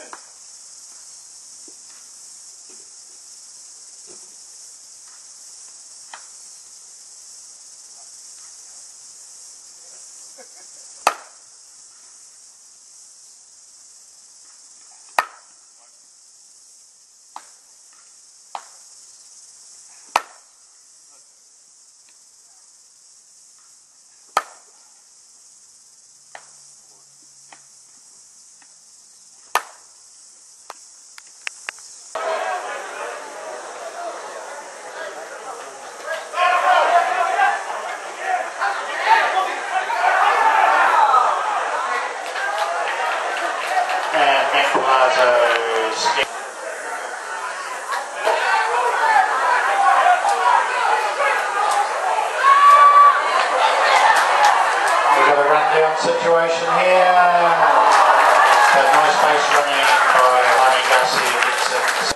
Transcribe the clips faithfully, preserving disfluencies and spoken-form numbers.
Situation here. Got nice base running by Honey Gussie and Vincent.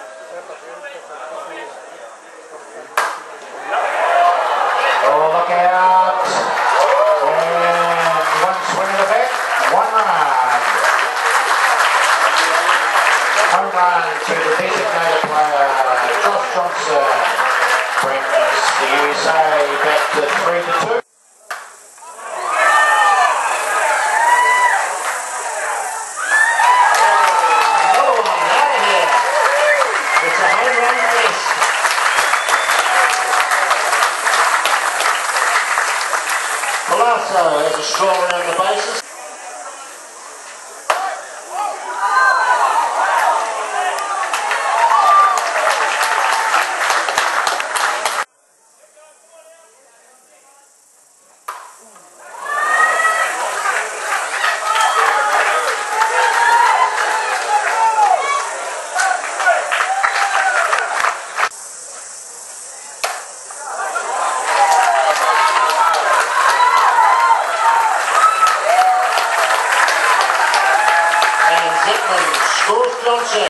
Oh, look out! And one swing of the bat, one run. Home run to the designated player, Josh Johnson, brings the U S A back to three to two. Palazzo has a straw around the bases. Scores Johnson.